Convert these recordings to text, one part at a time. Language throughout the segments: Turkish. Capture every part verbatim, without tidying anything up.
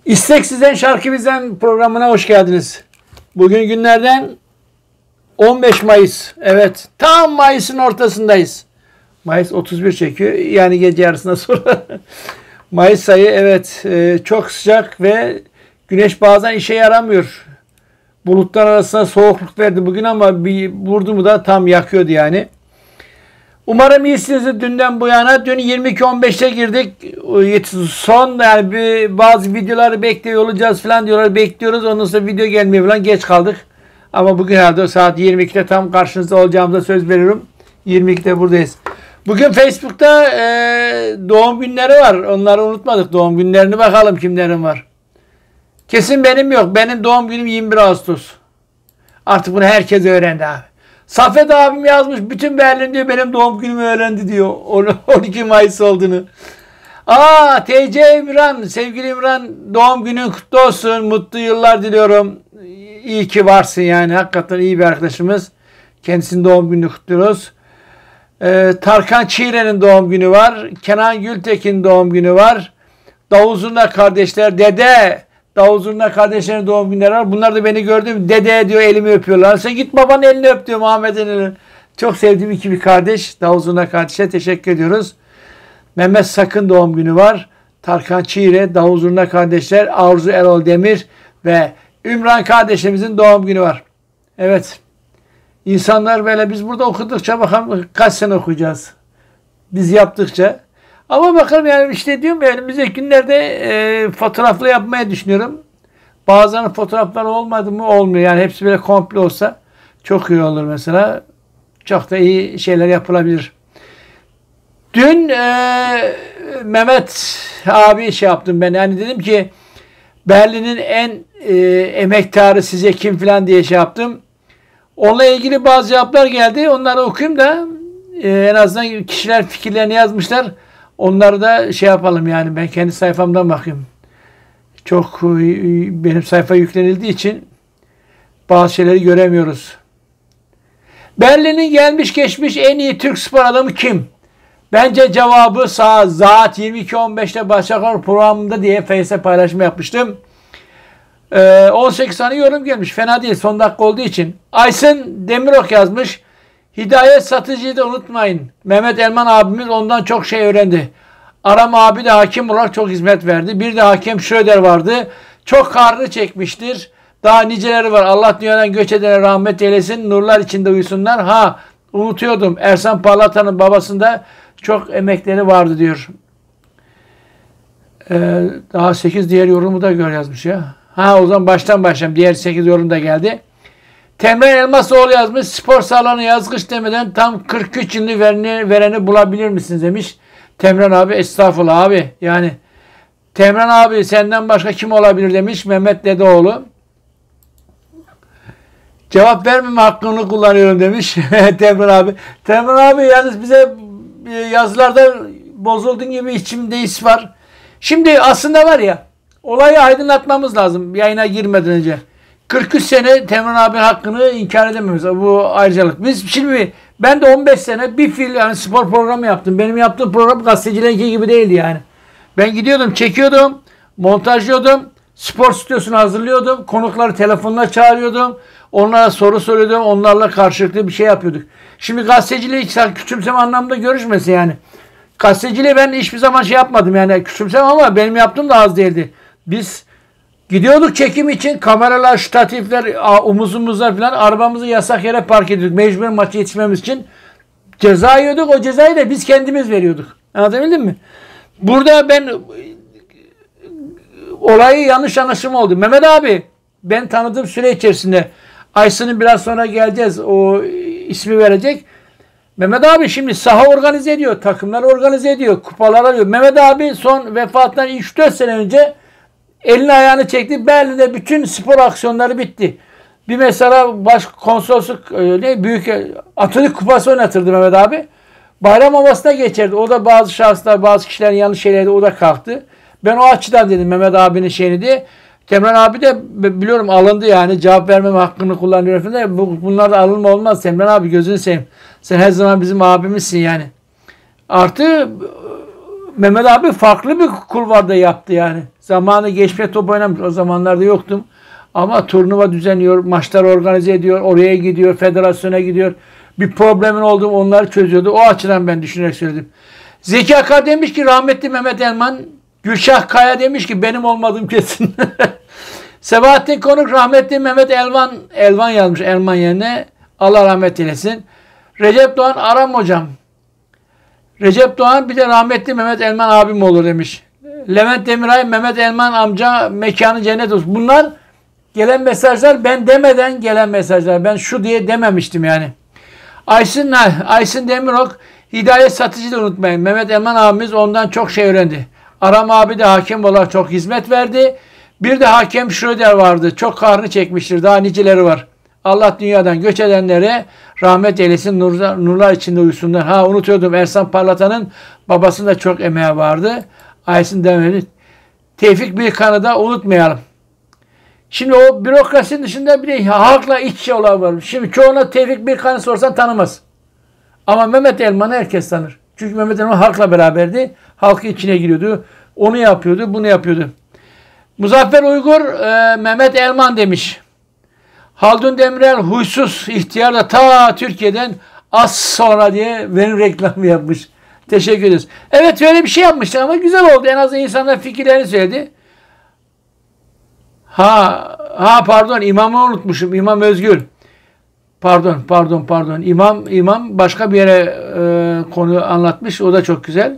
İstek Sizden Şarkı Bizden programına hoş geldiniz. Bugün günlerden on beş Mayıs. Evet, tam Mayıs'ın ortasındayız. Mayıs otuz bir çekiyor. Yani gece yarısına sonra. Mayıs ayı evet çok sıcak ve güneş bazen işe yaramıyor. Bulutlar arasında soğukluk verdi bugün ama bir vurdu mu da tam yakıyordu yani. Umarım iyisinizdir dünden bu yana. Dün yirmi iki on beşte girdik. Son yani bir, bazı videoları bekliyor olacağız falan diyorlar. Bekliyoruz. Ondan sonra video gelmiyor falan. Geç kaldık. Ama bugün herhalde saat yirmi ikide tam karşınızda olacağımıza söz veriyorum. yirmi ikide buradayız. Bugün Facebook'ta e, doğum günleri var. Onları unutmadık. Doğum günlerini bakalım kimlerin var. Kesin benim yok. Benim doğum günüm yirmi bir Ağustos. Artık bunu herkes öğrendi abi. Safet abim yazmış. Bütün Berlin diyor benim doğum günümü öğrendi diyor. on iki Mayıs olduğunu. Aa T C İmran. Sevgili İmran doğum günün kutlu olsun. Mutlu yıllar diliyorum. İyi ki varsın yani. Hakikaten iyi bir arkadaşımız. Kendisinin doğum gününü kutluyoruz. Ee, Tarkan Çiğre'nin doğum günü var. Kenan Gültekin doğum günü var. Davuzurna kardeşler. Dede. Davuzurna kardeşlerin doğum günleri var. Bunlar da beni gördüm. Dede diyor elimi öpüyorlar. Sen git babanın elini öp diyor Muhammed'in elini. Çok sevdiğim iki bir kardeş. Davuzurna kardeşe teşekkür ediyoruz. Mehmet Sakın doğum günü var. Tarkan Çiğre, Davuzurna kardeşler, Arzu Erol Demir ve Ümran kardeşimizin doğum günü var. Evet. İnsanlar böyle biz burada okudukça bakalım kaç sene okuyacağız. Biz yaptıkça. Ama bakalım yani işte diyorum ya önümüzdeki günlerde e, fotoğraflı yapmaya düşünüyorum. Bazen fotoğraflar olmadı mı olmuyor. Yani hepsi böyle komple olsa çok iyi olur mesela. Çok da iyi şeyler yapılabilir. Dün e, Mehmet abi şey yaptım ben. Yani dedim ki Berlin'in en e, emektarı size kim falan diye şey yaptım. Onunla ilgili bazı cevaplar geldi. Onları okuyayım da e, en azından kişiler fikirlerini yazmışlar. Onları da şey yapalım yani ben kendi sayfamdan bakayım. Çok benim sayfa yüklenildiği için bazı şeyleri göremiyoruz. Berlin'in gelmiş geçmiş en iyi Türk spor adamı kim? Bence cevabı sağ saat yirmi iki on beşte Başaklar programında diye Face'e paylaşma yapmıştım. Ee, on sekiz tane yorum gelmiş. Fena değil son dakika olduğu için. Aysun Demirok yazmış. Hidayet Satıcı'yı da unutmayın. Mehmet Elman abimiz ondan çok şey öğrendi. Aram abi de hakim olarak çok hizmet verdi. Bir de hakem Schröder vardı. Çok karnı çekmiştir. Daha niceleri var. Allah dünyadan göç edene rahmet eylesin. Nurlar içinde uyusunlar. Ha unutuyordum. Ersan Parlatan'ın babasında çok emekleri vardı diyor. Ee, daha sekiz diğer yorumu da gör yazmış ya. Ha o zaman baştan başlayalım. Diğer sekiz yorum da geldi. Temren Elmasoğlu yazmış. Spor salonu yazgıç demeden tam kırk üç yılını vereni, vereni bulabilir misiniz demiş. Temren abi estağfurullah abi. Yani Temren abi senden başka kim olabilir demiş Mehmet Dedeoğlu. Cevap vermeme hakkını kullanıyorum demiş Temren abi. Temren abi yalnız bize yazılarda bozulduğun gibi içimde his var. Şimdi aslında var ya olayı aydınlatmamız lazım yayına girmeden önce. kırk üç sene Temren abi hakkını inkar edemiyoruz. Bu ayrıcalık. Biz şimdi ben de on beş sene bir fil yani spor programı yaptım. Benim yaptığım program gazetecilerinki gibi değildi yani. Ben gidiyordum, çekiyordum, montajlıyordum, spor stüdyosunu hazırlıyordum, konukları telefonla çağırıyordum, onlara soru soruyordum, onlarla karşılıklı bir şey yapıyorduk. Şimdi gazeteciliği küçümseme anlamda görüşmesin yani. Gazeteciliği ben hiçbir zaman şey yapmadım yani küçümseme ama benim yaptığım da az değildi. Biz gidiyorduk çekim için kameralar, ştatifler, omuzumuzlar falan arabamızı yasak yere park ediyorduk. Mecbur maçı yetişmemiz için ceza yiyorduk. O cezayı da biz kendimiz veriyorduk. Anlatabildim mi? Burada ben olayı yanlış anlaşılma oldu. Mehmet abi ben tanıdığım süre içerisinde Aysun'un biraz sonra geleceğiz. O ismi verecek. Mehmet abi şimdi saha organize ediyor. Takımlar organize ediyor. Kupalar alıyor. Mehmet abi son vefatından üç dört sene önce elini ayağını çekti. Berlin'de bütün spor aksiyonları bitti. Bir mesela baş konsolosluk ne büyük Atatürk Kupası oynatırdı Mehmet abi. Bayram havasına geçerdi. O da bazı şahıslar, bazı kişilerin yanlış şeylerdi. O da kalktı. Ben o açıdan dedim Mehmet abinin şeyini diye. Temren abi de biliyorum alındı yani. Cevap vermeme hakkını kullanıyor falan. Bunlar da alınma olmaz. Temren abi gözünü seveyim. Sen her zaman bizim abimizsin yani. Artı Mehmet abi farklı bir kulvarda yaptı yani. Zamanı geçme top oynamış. O zamanlarda yoktum. Ama turnuva düzenliyor, maçlar organize ediyor, oraya gidiyor, federasyona gidiyor. Bir problemin olduğu onları çözüyordu. O açıdan ben düşünerek söyledim. Zeki Akar demiş ki rahmetli Mehmet Elman, Gülşah Kaya demiş ki benim olmadığım kesin. Sebahattin Konuk rahmetli Mehmet Elvan, Elvan yazmış Elman yerine. Allah rahmet eylesin. Recep Doğan Aram hocam. Recep Doğan bir de rahmetli Mehmet Elman abim olur demiş. Levent Demiray, Mehmet Elman amca mekanı cennet olsun. Bunlar gelen mesajlar, ben demeden gelen mesajlar. Ben şu diye dememiştim yani. Aysin, Aysin Demirok, Hidayet Satıcı da unutmayın. Mehmet Elman abimiz ondan çok şey öğrendi. Aram abi de hakem olarak çok hizmet verdi. Bir de hakem Schröder vardı. Çok kahrını çekmiştir. Daha niceleri var. Allah dünyadan göç edenlere rahmet eylesin. Nurlar, nurlar içinde uyusunlar. Ha unutuyordum. Ersan Parlatan'ın babasında çok emeği vardı. Aysin Demirok. Tevfik Bilkan'ı da unutmayalım. Şimdi o bürokrasinin dışında bir de halkla iç içe olan var. Şimdi çoğuna Tevfik Bilkan'ı sorsan tanımaz. Ama Mehmet Elman'ı herkes tanır. Çünkü Mehmet Elman halkla beraberdi. Halkı içine giriyordu. Onu yapıyordu, bunu yapıyordu. Muzaffer Uygur, e, Mehmet Elman demiş. Haldun Demirel huysuz ihtiyar da ta Türkiye'den az sonra diye benim reklamı yapmış. Teşekkür ederiz. Evet öyle bir şey yapmıştı ama güzel oldu. En azından insanlar fikirlerini söyledi. Ha, ha pardon imamı unutmuşum. İmam Özgür. Pardon, pardon, pardon. İmam, imam başka bir yere e, konu anlatmış. O da çok güzel.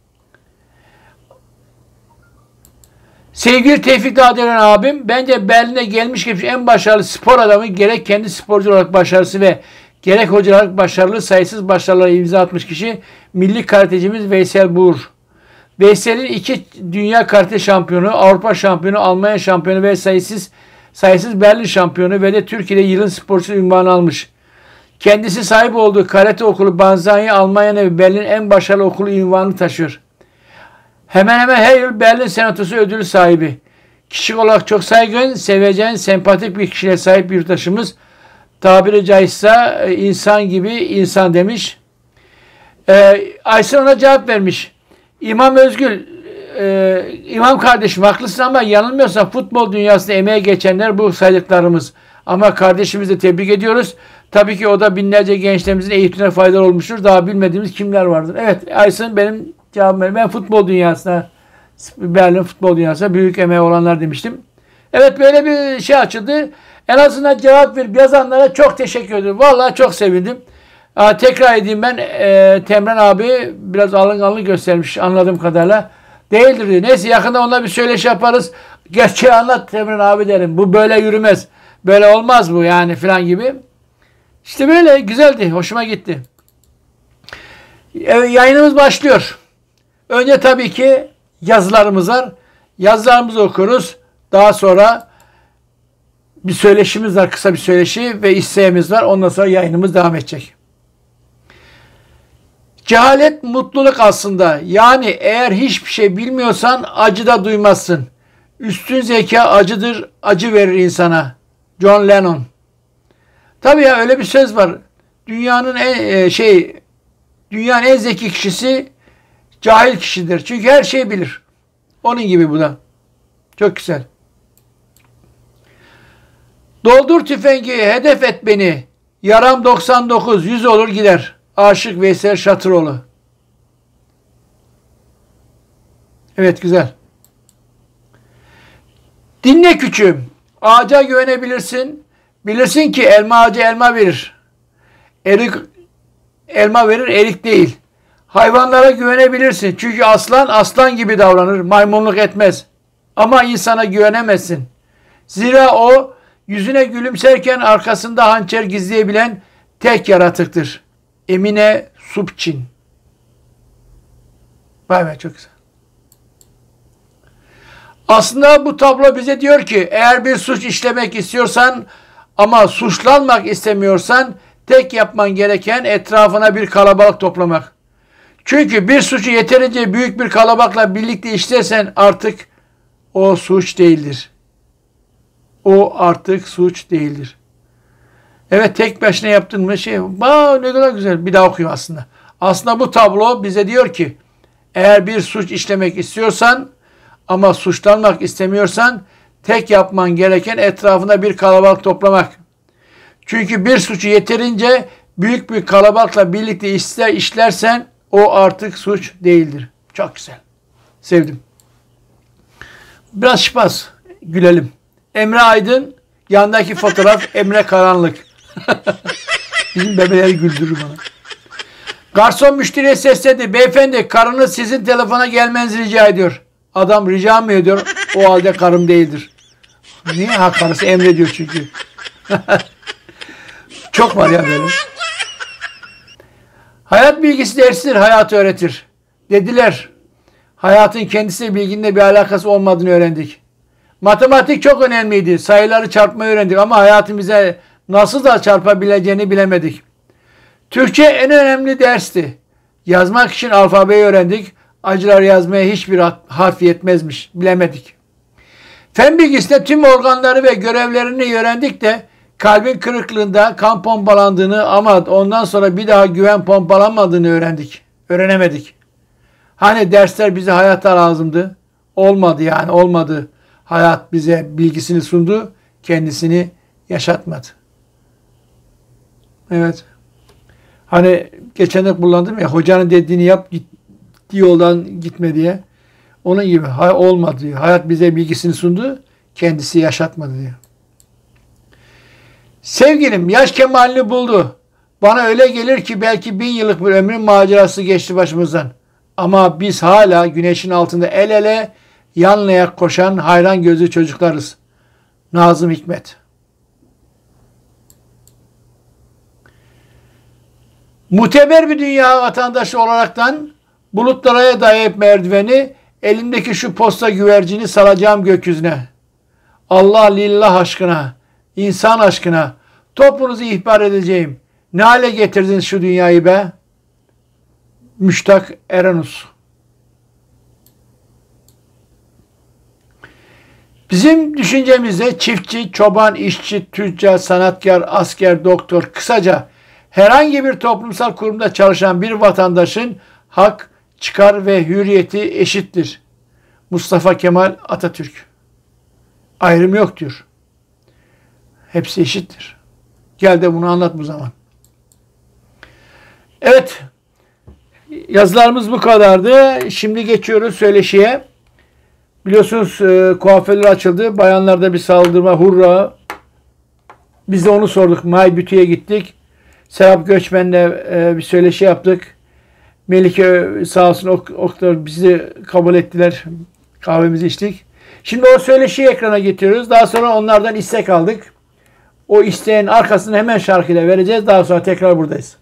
Sevgili Tevfik Dağdelen abim, bence Berlin'e gelmiş geçmiş en başarılı spor adamı, gerek kendi sporcu olarak başarısı ve gerek hoca olarak başarılı, sayısız başarılara imza atmış kişi milli karatecimiz Veysel Buğur. Veysel'in iki dünya karate şampiyonu, Avrupa şampiyonu, Almanya şampiyonu ve sayısız sayısız Berlin şampiyonu ve de Türkiye'de yılın sporcusu unvanı almış. Kendisi sahip olduğu karate okulu Banzai, Almanya ve Berlin en başarılı okulu unvanını taşıyor. Hemen hemen her yıl Berlin Senatosu ödülü sahibi. Kişi olarak çok saygın, sevecen, sempatik bir kişiliğe sahip bir yurttaşımız. Tabiri caizse insan gibi insan demiş. Ee, Ayşe ona cevap vermiş. İmam Özgül, e, İmam kardeşim haklısın ama yanılmıyorsan futbol dünyasında emeğe geçenler bu saydıklarımız. Ama kardeşimizi de tebrik ediyoruz. Tabii ki o da binlerce gençlerimizin eğitimine faydalı olmuştur. Daha bilmediğimiz kimler vardır. Evet Ayşe benim cevabım. Ben futbol dünyasına, Berlin futbol dünyasına büyük emeği olanlar demiştim. Evet böyle bir şey açıldı. En azından cevap verip yazanlara çok teşekkür ederim. Vallahi çok sevindim. Aa, tekrar edeyim ben e, Temren abi biraz alınganlık göstermiş anladığım kadarıyla. Değildir diyor. Neyse yakında onunla bir söyleşi yaparız. Gerçeği anlat Temren abi derim. Bu böyle yürümez. Böyle olmaz bu yani filan gibi. İşte böyle güzeldi. Hoşuma gitti. Evet, yayınımız başlıyor. Önce tabii ki yazılarımız var. Yazılarımızı okuruz. Daha sonra bir söyleşimiz var. Kısa bir söyleşi ve isteğimiz var. Ondan sonra yayınımız devam edecek. Cehalet mutluluk aslında. Yani eğer hiçbir şey bilmiyorsan acı da duymazsın. Üstün zeka acıdır, acı verir insana. John Lennon. Tabii ya öyle bir söz var. Dünyanın en şey dünyanın en zeki kişisi cahil kişidir. Çünkü her şeyi bilir. Onun gibi bu da. Çok güzel. Doldur tüfengi, hedef et beni. Yaram doksan dokuz, yüz olur gider. Aşık Veysel Şatıroğlu. Evet güzel. Dinle küçüğüm. Ağaca güvenebilirsin. Bilirsin ki elma ağacı elma verir. Erik elma verir, erik değil. Hayvanlara güvenebilirsin. Çünkü aslan aslan gibi davranır. Maymunluk etmez. Ama insana güvenemezsin. Zira o yüzüne gülümserken arkasında hançer gizleyebilen tek yaratıktır. Emine Subçin. Vay be çok güzel. Aslında bu tablo bize diyor ki eğer bir suç işlemek istiyorsan ama suçlanmak istemiyorsan tek yapman gereken etrafına bir kalabalık toplamak. Çünkü bir suçu yeterince büyük bir kalabalıkla birlikte işlersen artık o suç değildir. O artık suç değildir. Evet tek başına yaptın mı şey, aa, ne kadar güzel. Bir daha okuyayım aslında. Aslında bu tablo bize diyor ki Eğer bir suç işlemek istiyorsan ama suçlanmak istemiyorsan tek yapman gereken etrafında bir kalabalık toplamak. Çünkü bir suçu yeterince büyük bir kalabalıkla birlikte ister işlersen o artık suç değildir. Çok güzel. Sevdim. Biraz şıpaz. Gülelim. Emre Aydın, yandaki fotoğraf Emre Karanlık. Bizim bebeleri güldürür bana. Garson müşteriye seslendi. Beyefendi, karınız sizin telefona gelmenizi rica ediyor. Adam rica mı ediyor? O halde karım değildir. Niye? Ha, karısı emrediyor çünkü. Çok var ya böyle. Hayat bilgisi dersidir, hayatı öğretir. Dediler. Hayatın kendisiyle bilginin bir alakası olmadığını öğrendik. Matematik çok önemliydi. Sayıları çarpmayı öğrendik ama hayatın bize nasıl da çarpabileceğini bilemedik. Türkçe en önemli dersti. Yazmak için alfabeyi öğrendik. Acılar yazmaya hiçbir harf yetmezmiş. Bilemedik. Fen bilgisinde tüm organları ve görevlerini öğrendik de kalbin kırıklığında kan pompalandığını ama ondan sonra bir daha güven pompalanmadığını öğrendik. Öğrenemedik. Hani dersler bize hayata lazımdı. Olmadı yani olmadı. Hayat bize bilgisini sundu. Kendisini yaşatmadı. Evet. Hani geçen de kullandım ya, hocanın dediğini yap, gittiği yoldan gitme diye. Onun gibi olmadı diyor. Hayat bize bilgisini sundu. Kendisi yaşatmadı diyor. Sevgilim yaş kemalini buldu. Bana öyle gelir ki belki bin yıllık bir ömrün macerası geçti başımızdan. Ama biz hala güneşin altında el ele yan ayak koşan hayran gözlü çocuklarız. Nazım Hikmet. Muteber bir dünya vatandaşı olaraktan bulutlara dayayıp merdiveni, elimdeki şu posta güvercini salacağım gökyüzüne. Allah lillah aşkına, insan aşkına toplunuzu ihbar edeceğim. Ne hale getirdiniz şu dünyayı be? Müştak Erenus. Bizim düşüncemizde çiftçi, çoban, işçi, tüccar, sanatkar, asker, doktor, kısaca herhangi bir toplumsal kurumda çalışan bir vatandaşın hak, çıkar ve hürriyeti eşittir. Mustafa Kemal Atatürk. Ayrım yok diyor. Hepsi eşittir. Gel de bunu anlat bu zaman. Evet. Yazılarımız bu kadardı. Şimdi geçiyoruz söyleşiye. Biliyorsunuz e, kuaförler açıldı. Bayanlarda bir saldırma, hurra. Biz de onu sorduk. My Beauty'ye gittik. Serap Göçmen'le e, bir söyleşi yaptık. Melike sağ olsun ok, oklar bizi kabul ettiler. Kahvemizi içtik. Şimdi o söyleşiyi ekrana getiriyoruz. Daha sonra onlardan istek aldık. O isteğin arkasını hemen şarkıyla vereceğiz. Daha sonra tekrar buradayız.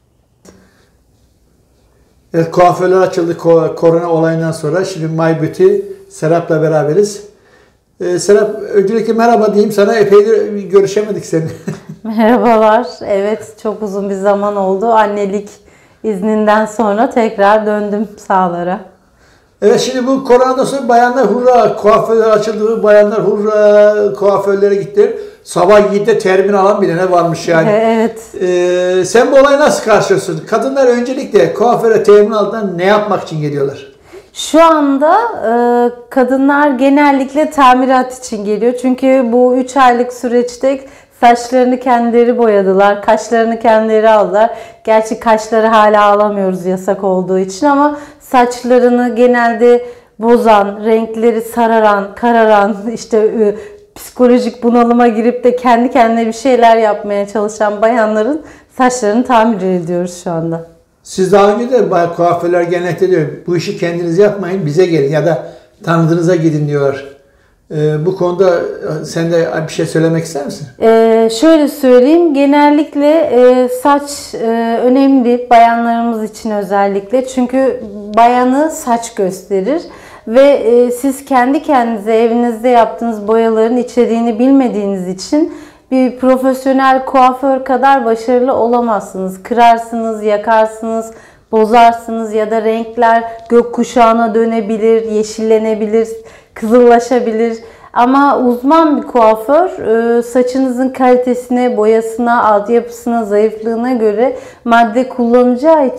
Evet, kuaförler açıldı korona olayından sonra. Şimdi My Beauty Serap'la beraberiz. Ee, Serap, öncelikle merhaba diyeyim sana. Epeydir görüşemedik seninle. Merhabalar. Evet, çok uzun bir zaman oldu. Annelik izninden sonra tekrar döndüm sahalara. Evet, şimdi bu koronadan sonra bayanlar hurra, kuaförler açıldı, bayanlar hurra, kuaförlere gitti. Sabah yedide termin alan bile ne varmış yani. Evet. Ee, sen bu olayı nasıl karşılıyorsun? Kadınlar öncelikle kuaföre termin aldan ne yapmak için geliyorlar? Şu anda e, kadınlar genellikle tamirat için geliyor. Çünkü bu üç aylık süreçte saçlarını kendileri boyadılar, kaşlarını kendileri aldılar. Gerçi kaşları hala alamıyoruz yasak olduğu için ama saçlarını genelde bozan, renkleri sararan, kararan, işte e, psikolojik bunalıma girip de kendi kendine bir şeyler yapmaya çalışan bayanların saçlarını tamir ediyoruz şu anda. Siz daha önce de kuaförler genellikle diyor, bu işi kendiniz yapmayın, bize gelin ya da tanıdığınıza gidin diyorlar. Ee, bu konuda sen de bir şey söylemek ister misin? Ee, şöyle söyleyeyim, genellikle e, saç e, önemli bayanlarımız için özellikle. Çünkü bayanı saç gösterir ve e, siz kendi kendinize evinizde yaptığınız boyaların içeriğini bilmediğiniz için bir profesyonel kuaför kadar başarılı olamazsınız. Kırarsınız, yakarsınız, bozarsınız ya da renkler gökkuşağına dönebilir, yeşillenebilir, kızıllaşabilir. Ama uzman bir kuaför saçınızın kalitesine, boyasına, altyapısına, zayıflığına göre madde kullanacağı için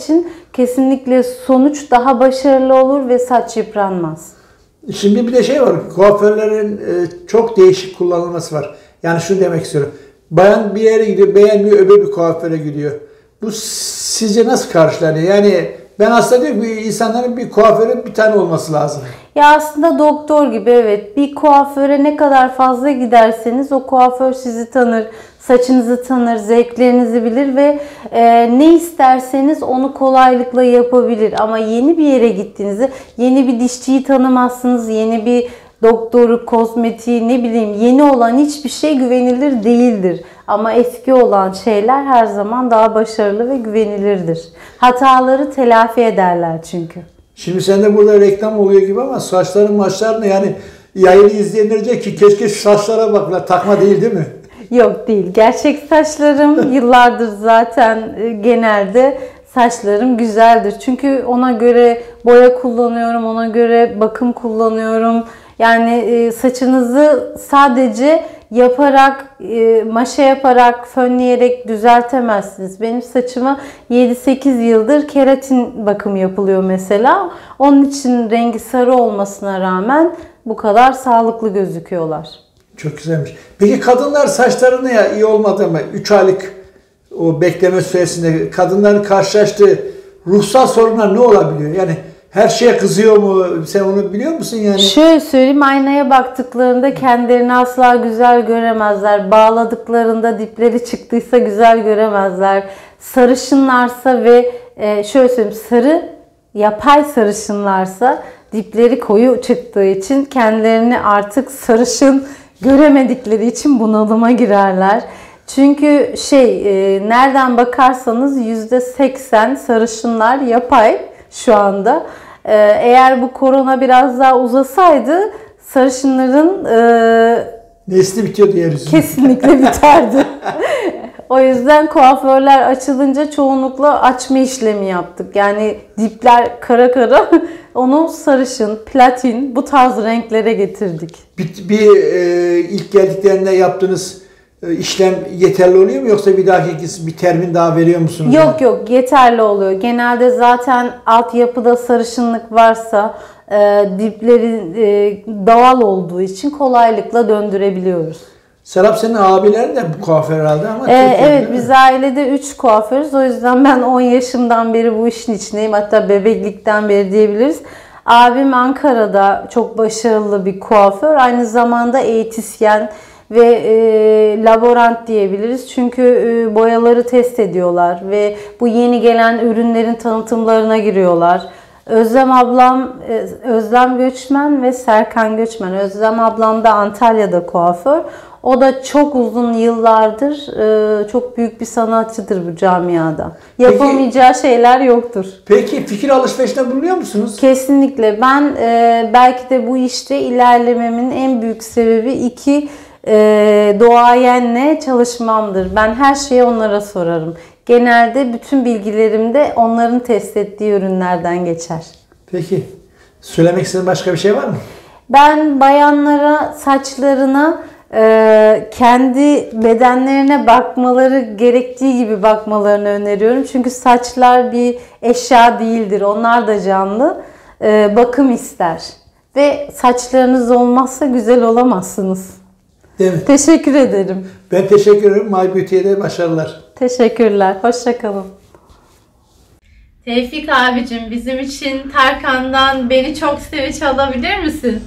kesinlikle sonuç daha başarılı olur ve saç yıpranmaz. Şimdi bir de şey var, kuaförlerin e, çok değişik kullanılması var. Yani şunu demek istiyorum. Bayan bir yere gidiyor, beğenmiyor, öbür bir kuaföre gidiyor. Bu sizce nasıl karşılanıyor? Yani ben aslında diyorum ki insanların bir kuaförü bir tane olması lazım. Ya aslında doktor gibi, evet. Bir kuaföre ne kadar fazla giderseniz o kuaför sizi tanır, saçınızı tanır, zevklerinizi bilir ve e, ne isterseniz onu kolaylıkla yapabilir. Ama yeni bir yere gittiğinizde yeni bir dişçiyi tanımazsınız, yeni bir doktoru, kozmetiği, ne bileyim, yeni olan hiçbir şey güvenilir değildir. Ama eski olan şeyler her zaman daha başarılı ve güvenilirdir. Hataları telafi ederler çünkü. Şimdi sende burada reklam oluyor gibi ama saçların maçlarını yani yayını izleyenler diyecek ki keşke şu saçlara bak, takma değil değil mi? Yok değil. Gerçek saçlarım yıllardır zaten genelde saçlarım güzeldir. Çünkü ona göre boya kullanıyorum, ona göre bakım kullanıyorum. Yani saçınızı sadece yaparak, maşa yaparak, fönleyerek düzeltemezsiniz. Benim saçıma yedi sekiz yıldır keratin bakımı yapılıyor mesela. Onun için rengi sarı olmasına rağmen bu kadar sağlıklı gözüküyorlar. Çok güzelmiş. Peki kadınlar saçlarını ya iyi olmadı ama üç aylık o bekleme süresinde kadınların karşılaştığı ruhsal sorunlar ne olabiliyor? Yani her şeye kızıyor mu? Sen onu biliyor musun yani? Şöyle söyleyeyim, aynaya baktıklarında kendilerini asla güzel göremezler. Bağladıklarında dipleri çıktıysa güzel göremezler. Sarışınlarsa ve e, şöyle söyleyeyim, sarı, yapay sarışınlarsa dipleri koyu çıktığı için kendilerini artık sarışın göremedikleri için bunalıma girerler. Çünkü şey e, nereden bakarsanız yüzde seksen sarışınlar yapay şu anda. E, eğer bu korona biraz daha uzasaydı sarışınların e, nesli bitiyor diyoruz. Kesinlikle biterdi. O yüzden kuaförler açılınca çoğunlukla açma işlemi yaptık. Yani dipler kara kara, onu sarışın, platin, bu tarz renklere getirdik. Bir, bir e, ilk geldiklerinde yaptığınız e, işlem yeterli oluyor mu yoksa bir dahaki bir termin daha veriyor musunuz? Yok yani? Yok, yeterli oluyor. Genelde zaten altyapıda sarışınlık varsa e, diplerin e, doğal olduğu için kolaylıkla döndürebiliyoruz. Serap, senin abilerin de bu kuaför herhalde ama... Ee, evet, biz ailede üç kuaförüz. O yüzden ben on yaşımdan beri bu işin içindeyim. Hatta bebeklikten beri diyebiliriz. Abim Ankara'da çok başarılı bir kuaför. Aynı zamanda eğitisyen ve e, laborant diyebiliriz. Çünkü e, boyaları test ediyorlar ve bu yeni gelen ürünlerin tanıtımlarına giriyorlar. Özlem ablam, Özlem Göçmen ve Serkan Göçmen. Özlem ablam da Antalya'da kuaför. O da çok uzun yıllardır çok büyük bir sanatçıdır bu camiada. Yapamayacağı peki, şeyler yoktur. Peki fikir alışverişinde bulunuyor musunuz? Kesinlikle. Ben belki de bu işte ilerlememin en büyük sebebi iki doğayenle çalışmamdır. Ben her şeyi onlara sorarım. Genelde bütün bilgilerim de onların test ettiği ürünlerden geçer. Peki. Söylemek istediğin başka bir şey var mı? Ben bayanlara saçlarına e, kendi bedenlerine bakmaları gerektiği gibi bakmalarını öneriyorum. Çünkü saçlar bir eşya değildir. Onlar da canlı. E, bakım ister. Ve saçlarınız olmazsa güzel olamazsınız. Değil mi? Teşekkür ederim. Ben teşekkür ederim. My Beauty'ye de başarılar. Teşekkürler. Hoşça kalın. Tevfik abicim, bizim için Tarkan'dan Beni Çok Sevi çalabilir misin?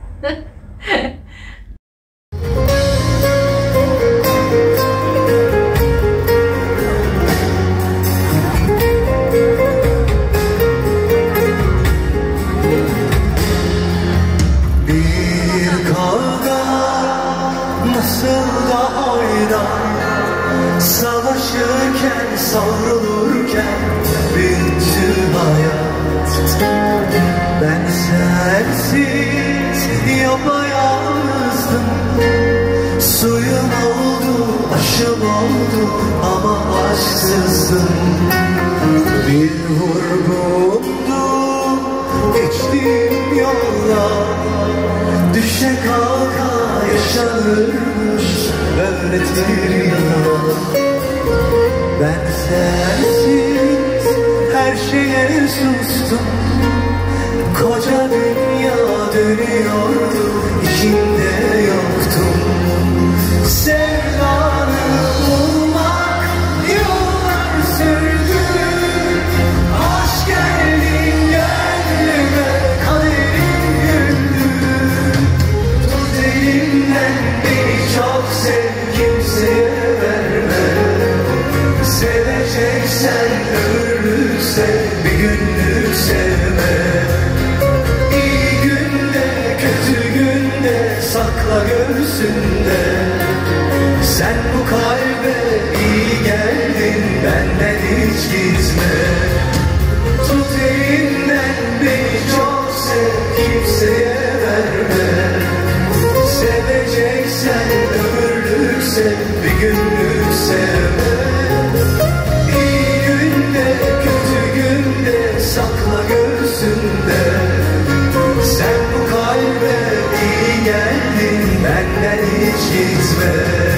Bir kavga nasıl da oynar, savaşırken, savrulurken bitti hayat. Ben sensiz yapayalnızdım. Suyum oldu, aşım oldu ama aşksızdım. Bir vurgundu geçtiğim yollar, düşe kalka yaşanırmış öğretir yalan. Ben sensiz her şeye sustum. Koca dünya dönüyordu, içinde yoktum. Sevdanı bulmak yıllar sürdü. Aşk geldin gönlüme, kaderim güldü. Tut elimden beni çok sev, kimseye verme. Seveceksen ömürlük sev, bir günlük sevme. İyi günde, kötü günde sakla göğsünde. Sen bu kalbe iyi geldin, benden hiç gitme. Tut elinden beni çok sev, kimseye verme. Seveceksen ömürlük sev, bir günlük sevme. İyi günde, kötü günde sakla göğsünde. Sen bu kalbe iyi geldin, benden hiç gitme.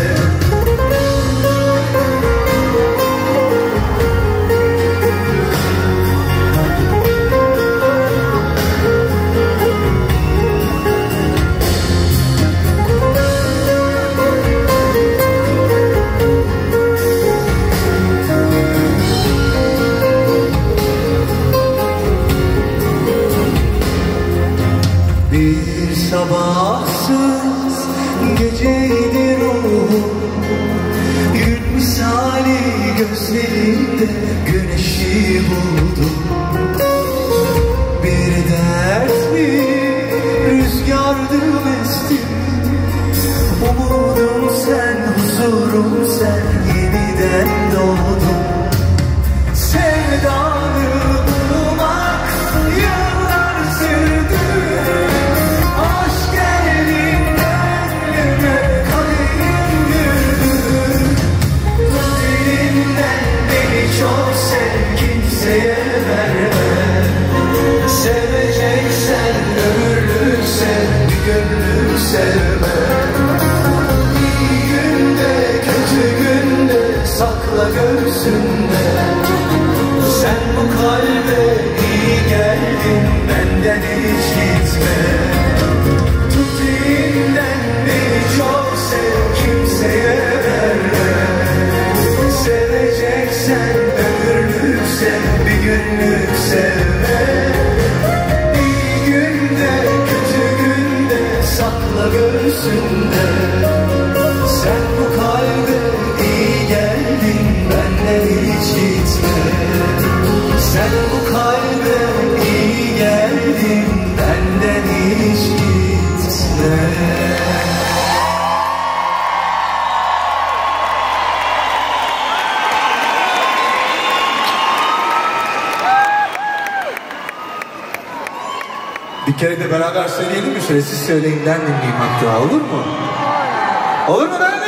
Bir sabahsız geceydi ruhum, gün misali gözlerinde güneşi buldum. Bir dert mi rüzgardım estim, umudum sen, huzurum sen, yeniden doğdum. Sevdanı bulmak yıllar sürdü. Aşk geldin gönlüme, kaderim güldü. Tut elimden beni çok sev, kimseye verme. Seveceksen ömürlük sev, bir günlük sevme. İyi günde, kötü günde sakla göğsünde. Sen bu kalbe iyi geldin, benden hiç gitme. Tut elinden beni çok sev, kimseye verme. Seveceksen ömürlük sev, bir günlük sevme. İyi günde, kötü günde sakla göğsünde. Sen bu kalbe iyi geldin, benden hiç gitme. Sen bu kalbe iyi geldin, benden hiç gitme. Bir kere de beraber söyleyelim mi? Şöyle siz söyleyin, ben dinleyeyim hatta, olur mu? Olur mu ben de?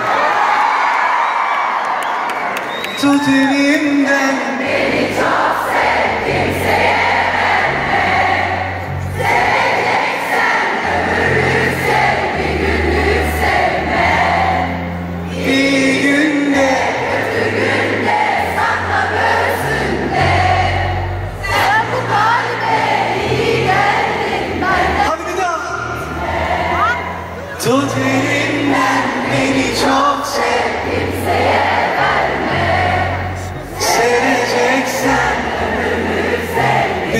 Tut elimden Beni çok sev, kimseye verme. Seveceksen ömürlük sev, bir günlük sevme. iyi günde, Kötü günde sakla göğsünde. Sen bu kalbe iyi geldin, benden hadi bir daha. Tut elimden beni çok sev, kimseye verme. seveceksen Ömürlük sev,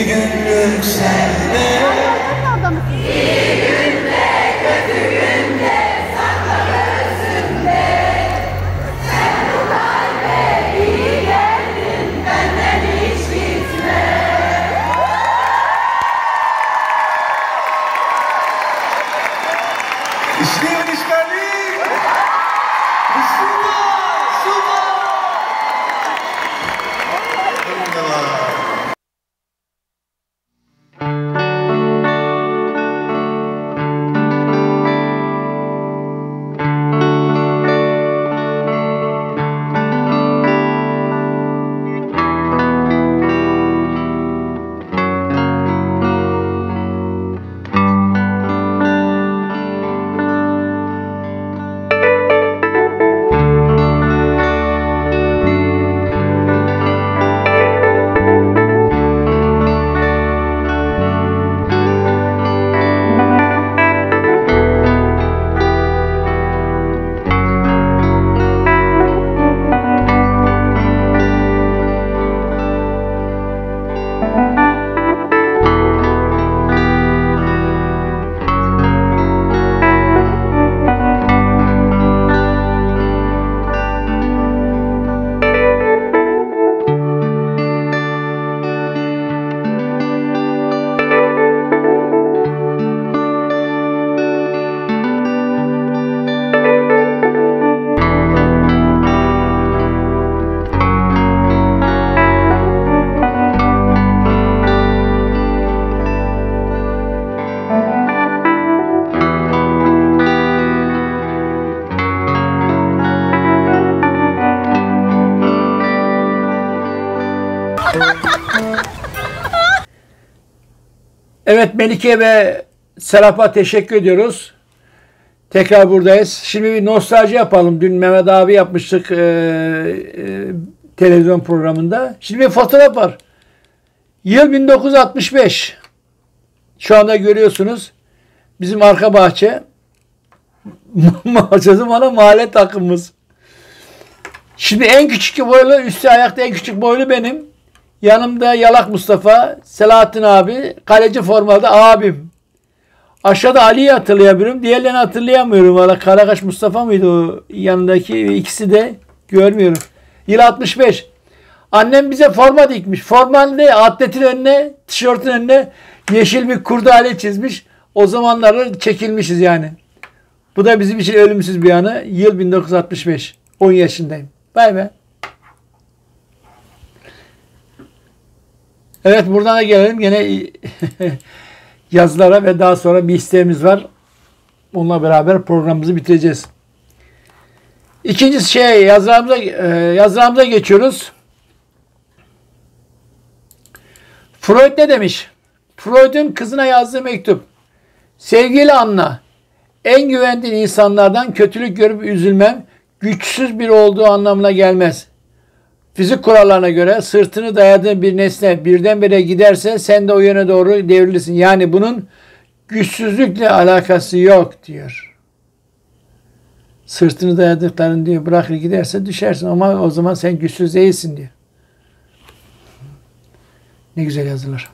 Evet, Melike ve Serap'a teşekkür ediyoruz. Tekrar buradayız. Şimdi bir nostalji yapalım. Dün Mehmet abi yapmıştık e, e, televizyon programında. Şimdi bir fotoğraf var. Yıl bin dokuz yüz altmış beş. Şu anda görüyorsunuz. Bizim arka bahçe. Sözüm mahalle takımımız. Şimdi en küçük boylu, üstü ayakta en küçük boylu benim. Yanımda Yalak Mustafa, Selahattin abi, kaleci formalı abim. Aşağıda Ali'yi hatırlayabiliyorum. Diğerlerini hatırlayamıyorum. Valla Karakaş Mustafa mıydı o yanındaki? İkisi de görmüyorum. Yıl altmış beş. Annem bize forma dikmiş. Formanın ne? Atletin önüne, tişörtün önüne yeşil bir kurdale çizmiş. O zamanlarda çekilmişiz yani. Bu da bizim için ölümsüz bir anı. Yıl bin dokuz yüz altmış beş. on yaşındayım. Vay be. Evet, buradan da gelelim. Gene yazılara ve daha sonra bir isteğimiz var. Onunla beraber programımızı bitireceğiz. İkinci şey, yazılarımıza, yazılarımıza geçiyoruz. Freud ne demiş? Freud'un kızına yazdığı mektup. Sevgili Anna, en güvendiğin insanlardan kötülük görüp üzülmem, güçsüz biri olduğu anlamına gelmez. Fizik kurallarına göre sırtını dayadığın bir nesne birdenbire giderse sen de o yöne doğru devrilirsin. Yani bunun güçsüzlükle alakası yok diyor. Sırtını dayadıkların diyor bırakır giderse düşersin ama o zaman sen güçsüz değilsin diyor. Ne güzel yazılır.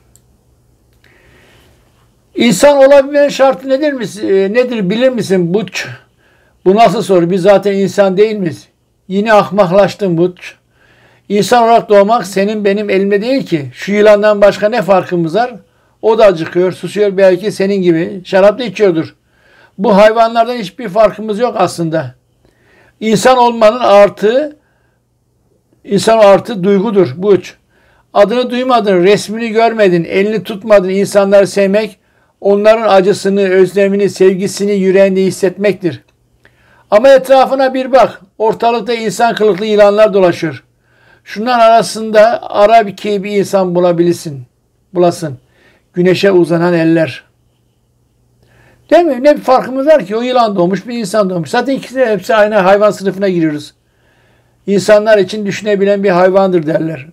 İnsan olabilmenin şartı nedir misin? Nedir bilir misin Buç? Bu nasıl soru? Biz zaten insan değil miyiz? Yine ahmaklaştın Buç. İnsan olarak doğmak senin benim elimde değil ki. Şu yılandan başka ne farkımız var? O da acıkıyor, susuyor belki senin gibi. Şarap da içiyordur. Bu hayvanlardan hiçbir farkımız yok aslında. İnsan olmanın artı, insan artı duygudur Buç. Adını duymadın, resmini görmedin, elini tutmadın insanları sevmek, onların acısını, özlemini, sevgisini yüreğinde hissetmektir. Ama etrafına bir bak, ortalıkta insan kılıklı yılanlar dolaşıyor. Şunların arasında ara bir ki bir insan bulabilirsin, bulasın. Güneşe uzanan eller. Değil mi? Ne bir farkımız var ki? O yılan doğmuş, bir insan doğmuş. Zaten ikisi de hepsi aynı hayvan sınıfına giriyoruz. İnsanlar için düşünebilen bir hayvandır derler.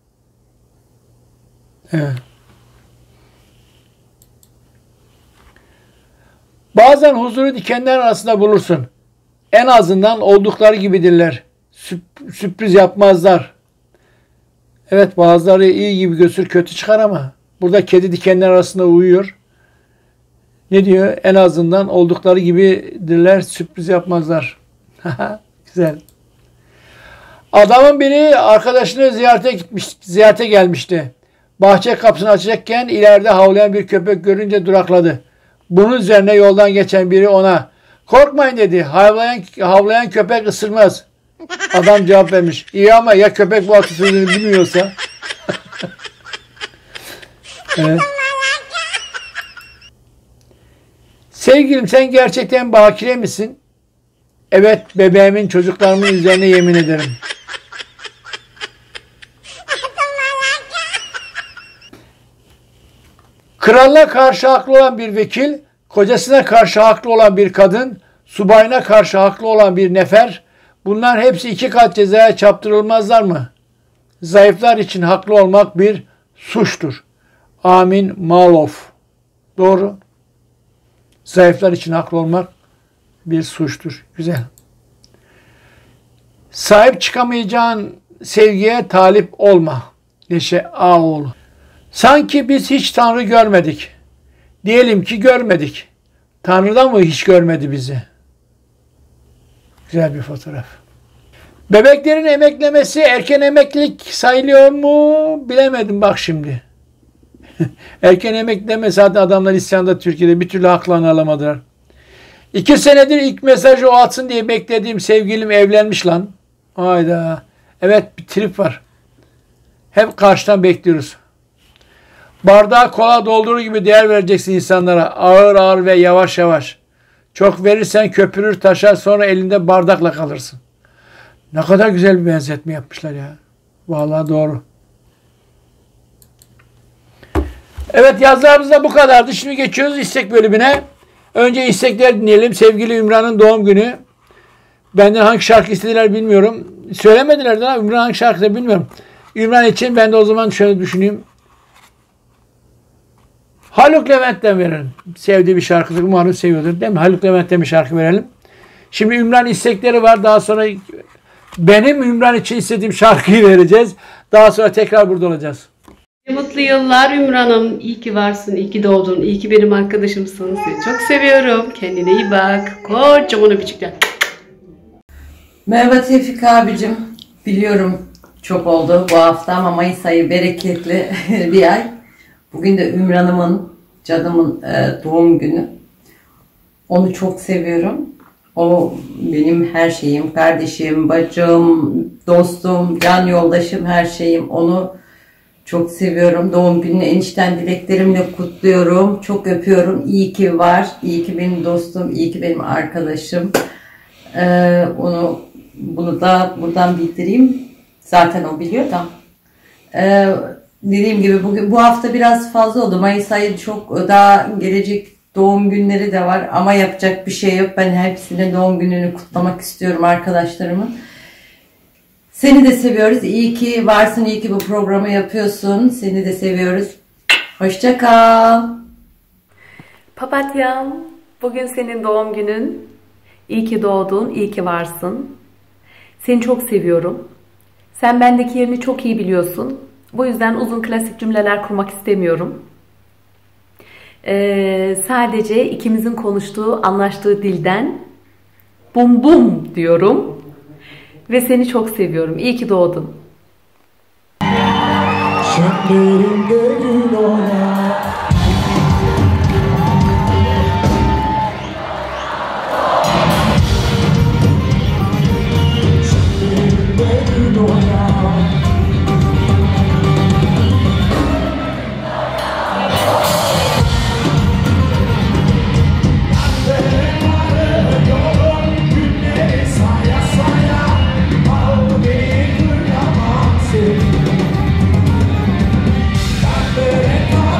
Evet. Bazen huzuru dikenler arasında bulursun. En azından oldukları gibidirler. Süp- sürpriz yapmazlar. Evet, bazıları iyi gibi götür kötü çıkar ama burada kedi dikenler arasında uyuyor. Ne diyor? En azından oldukları gibidirler, sürpriz yapmazlar. Güzel. Adamın biri arkadaşını ziyarete gitmiş, ziyarete gelmişti. Bahçe kapısını açacakken ileride havlayan bir köpek görünce durakladı. Bunun üzerine yoldan geçen biri ona korkmayın dedi. Havlayan, havlayan köpek ısırmaz. Adam cevap vermiş. İyi ama ya köpek bu atasözünü bilmiyorsa? Evet. Sevgilim sen gerçekten bakire misin? Evet, bebeğimin çocuklarımın üzerine yemin ederim. Kralına karşı haklı olan bir vekil, kocasına karşı haklı olan bir kadın, subayına karşı haklı olan bir nefer, bunlar hepsi iki kat cezaya çarptırılmazlar mı? Zayıflar için haklı olmak bir suçtur. Amin Malof. Doğru. Zayıflar için haklı olmak bir suçtur. Güzel. Sahip çıkamayacağın sevgiye talip olma. Neşe Ağoğlu. Sanki biz hiç Tanrı görmedik. Diyelim ki görmedik. Tanrı da mı hiç görmedi bizi? Güzel bir fotoğraf. Bebeklerin emeklemesi erken emeklilik sayılıyor mu? Bilemedim bak şimdi. Erken emekleme zaten adamlar isyanda Türkiye'de bir türlü haklarını alamadılar. İki senedir ilk mesajı o atsın diye beklediğim sevgilim evlenmiş lan. Hayda. Evet, bir trip var. Hep karşıdan bekliyoruz. Bardağı kola doldurur gibi değer vereceksin insanlara. Ağır ağır ve yavaş yavaş. Çok verirsen köpürür taşar, sonra elinde bardakla kalırsın. Ne kadar güzel bir benzetme yapmışlar ya. Vallahi doğru. Evet, yazılarımız da bu kadardı. Şimdi geçiyoruz istek bölümüne. Önce istekler dinleyelim. Sevgili Ümran'ın doğum günü. Benden hangi şarkı istediler bilmiyorum. Söylemediler de ama Ümran hangi şarkı da bilmiyorum. Ümran için ben de o zaman şöyle düşüneyim. Haluk Levent'ten verelim. Sevdiği bir şarkıdır. Umarım seviyordur değil mi? Haluk Levent'ten bir şarkı verelim. Şimdi Ümran istekleri var. Daha sonra benim Ümran için istediğim şarkıyı vereceğiz. Daha sonra tekrar burada olacağız. Mutlu yıllar Ümran'ım. İyi ki varsın, iyi ki doğdun, iyi ki benim arkadaşımsın. Seni çok seviyorum. Kendine iyi bak. Kocaman öpücükler. Merhaba Tevfik abicim. Biliyorum çok oldu bu hafta ama Mayıs ayı bereketli bir ay. Bugün de Ümran'ımın, canımın e, doğum günü. Onu çok seviyorum. O benim her şeyim, kardeşim, bacım, dostum, can yoldaşım, her şeyim. Onu çok seviyorum. Doğum gününü enişten dileklerimle kutluyorum. Çok öpüyorum. İyi ki var. İyi ki benim dostum. İyi ki benim arkadaşım. Ee, onu bunu da buradan bildireyim. Zaten o biliyor da. Ee, dediğim gibi bugün bu hafta biraz fazla oldu. Mayıs ayı çok daha gelecek doğum günleri de var ama yapacak bir şey yok. Ben hepsinin doğum gününü kutlamak istiyorum arkadaşlarımın. Seni de seviyoruz. İyi ki varsın. İyi ki bu programı yapıyorsun. Seni de seviyoruz. Hoşça kal. Papatyam, bugün senin doğum günün. İyi ki doğdun, iyi ki varsın. Seni çok seviyorum. Sen bendeki yerini çok iyi biliyorsun. Bu yüzden uzun klasik cümleler kurmak istemiyorum. Ee, sadece ikimizin konuştuğu, anlaştığı dilden bum bum diyorum. Ve seni çok seviyorum. İyi ki doğdun. Çöplerinde gül ola. Çöplerinde gül ola. Let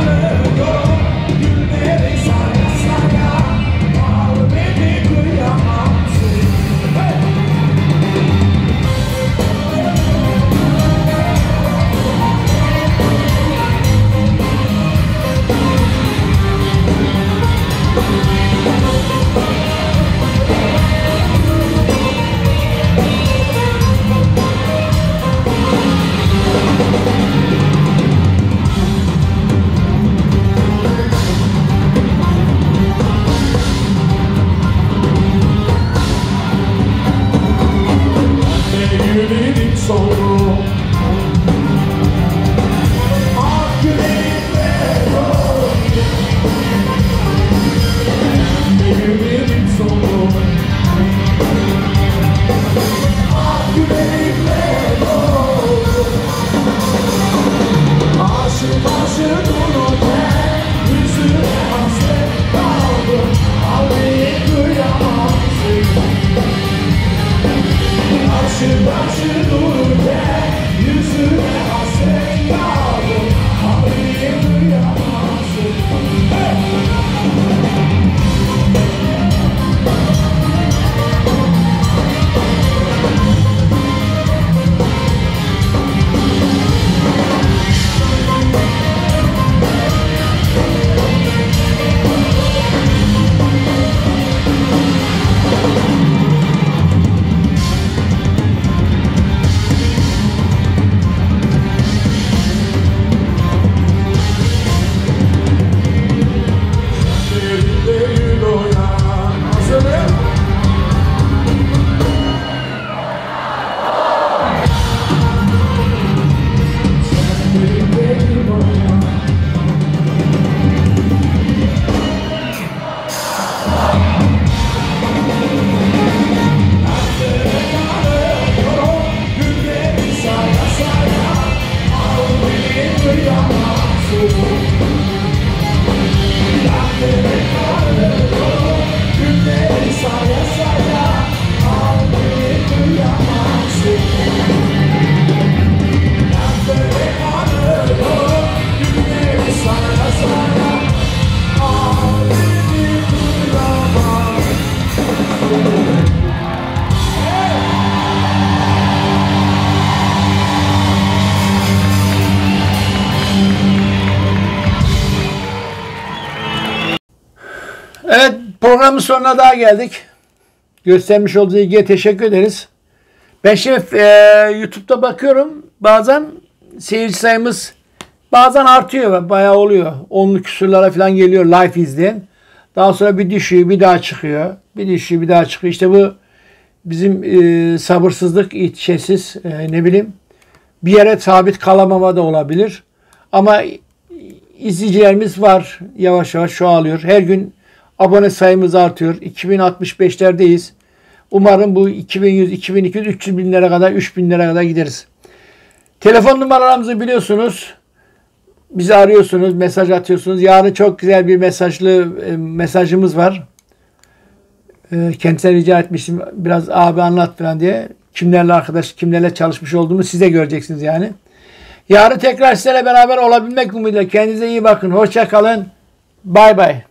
Evet, programın sonuna daha geldik. Göstermiş olduğu ilgiye teşekkür ederiz. Ben şimdi e, YouTube'da bakıyorum. Bazen seyirci sayımız bazen artıyor. Bayağı oluyor. Onlu küsurlara falan geliyor live izleyen. Daha sonra bir düşüyor, bir daha çıkıyor. Bir düşüyor, bir daha çıkıyor. İşte bu bizim e, sabırsızlık, itişesiz, e, ne bileyim, bir yere sabit kalamama da olabilir. Ama izleyicilerimiz var. Yavaş yavaş çoğalıyor. Her gün abone sayımız artıyor. iki bin altmış beşlerdeyiz. Umarım bu iki bin yüz, iki bin iki yüz, üç yüz binlere kadar, üç binlere kadar gideriz. Telefon numaralarımızı biliyorsunuz. Bizi arıyorsunuz, mesaj atıyorsunuz. Yarın çok güzel bir mesajlı e, mesajımız var. E, kendisine rica etmiştim. Biraz abi anlat falan diye. Kimlerle arkadaş, kimlerle çalışmış olduğumu siz de göreceksiniz yani. Yarın tekrar sizlerle beraber olabilmek umuduyla. Kendinize iyi bakın. Hoşça kalın. Bay bay.